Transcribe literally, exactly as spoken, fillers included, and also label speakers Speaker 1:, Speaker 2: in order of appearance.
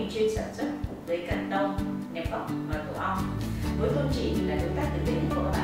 Speaker 1: mình chuyên sản xuất giấy cắt tông, nẹp bọc và tổ ong với tôn chỉ là đối tác thực tế nhất của các